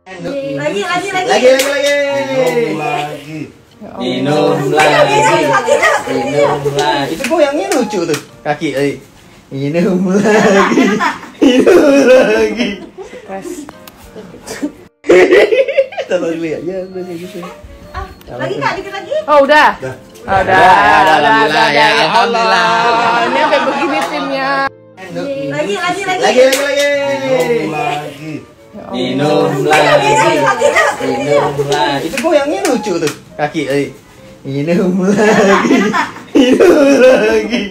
Lagi. Minum lagi. Itu goyangnya lucu tuh kaki. Minum lagi. Tahu dulu ya, gitu. Lagi Kak, dikit lagi. Oh udah. Udah. Alhamdulillah ya, alhamdulillah. Ini sampai begini timnya. Lagi. Minum lagi. Itu goyangnya lucu tuh kaki. Minum lagi.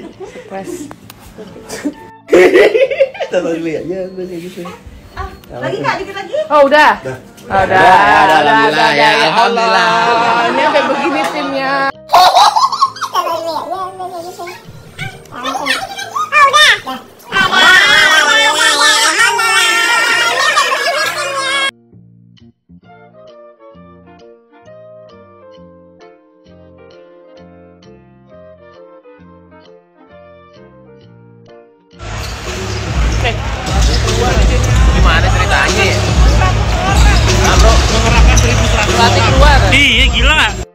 Tahu dulu ya, gitu. Lagi Kak, dikit lagi. Oh udah. Alhamdulillah ya, alhamdulillah. Ini sampai begini timnya. Gimana ceritanya ya? Bro, mengerahkan 1.100 pelatih keluar. Iya, gila.